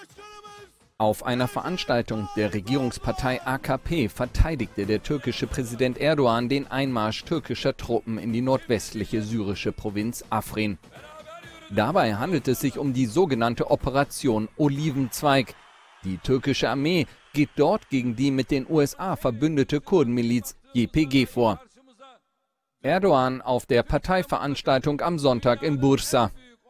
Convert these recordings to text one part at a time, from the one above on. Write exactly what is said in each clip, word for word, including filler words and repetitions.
Auf einer Veranstaltung der Regierungspartei A K P verteidigte der türkische Präsident Erdogan den Einmarsch türkischer Truppen in die nordwestliche syrische Provinz Afrin. Dabei handelt es sich um die sogenannte Operation Olivenzweig. Die türkische Armee geht dort gegen die mit den U S A verbündete Kurdenmiliz Y P G vor. Erdogan auf der Parteiveranstaltung am Sonntag in Bursa.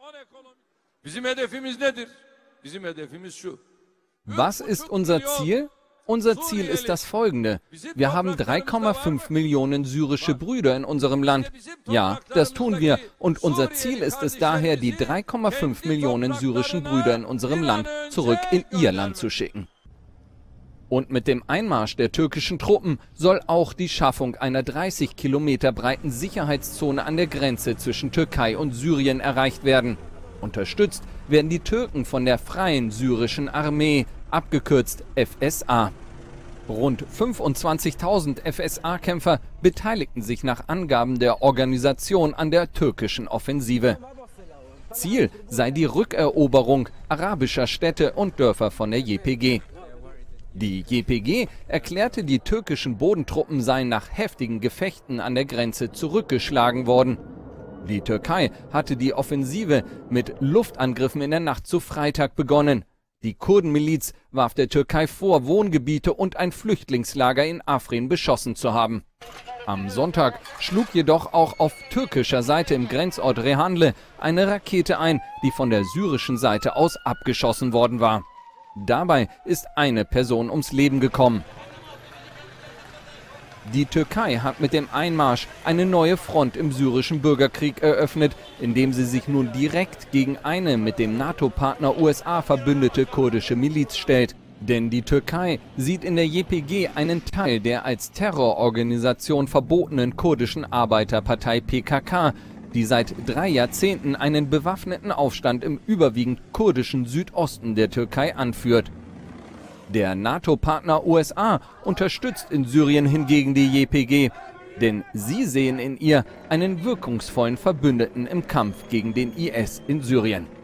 Was ist unser Ziel? Unser Ziel ist das folgende. Wir haben drei Komma fünf Millionen syrische Brüder in unserem Land. Ja, das tun wir. Und unser Ziel ist es daher, die drei Komma fünf Millionen syrischen Brüder in unserem Land zurück in ihr Land zu schicken. Und mit dem Einmarsch der türkischen Truppen soll auch die Schaffung einer dreißig Kilometer breiten Sicherheitszone an der Grenze zwischen Türkei und Syrien erreicht werden. Unterstützt werden die Türken von der Freien Syrischen Armee, abgekürzt F S A. Rund fünfundzwanzigtausend F S A-Kämpfer beteiligten sich nach Angaben der Organisation an der türkischen Offensive. Ziel sei die Rückeroberung arabischer Städte und Dörfer von der Y P G. Die Y P G erklärte, die türkischen Bodentruppen seien nach heftigen Gefechten an der Grenze zurückgeschlagen worden. Die Türkei hatte die Offensive mit Luftangriffen in der Nacht zu Freitag begonnen. Die Kurdenmiliz warf der Türkei vor, Wohngebiete und ein Flüchtlingslager in Afrin beschossen zu haben. Am Sonntag schlug jedoch auch auf türkischer Seite im Grenzort Rehanlı eine Rakete ein, die von der syrischen Seite aus abgeschossen worden war. Dabei ist eine Person ums Leben gekommen. Die Türkei hat mit dem Einmarsch eine neue Front im syrischen Bürgerkrieg eröffnet, indem sie sich nun direkt gegen eine mit dem NATO-Partner U S A verbündete kurdische Miliz stellt. Denn die Türkei sieht in der Y P G einen Teil der als Terrororganisation verbotenen kurdischen Arbeiterpartei P K K, die seit drei Jahrzehnten einen bewaffneten Aufstand im überwiegend kurdischen Südosten der Türkei anführt. Der NATO-Partner U S A unterstützt in Syrien hingegen die Y P G, denn sie sehen in ihr einen wirkungsvollen Verbündeten im Kampf gegen den I S in Syrien.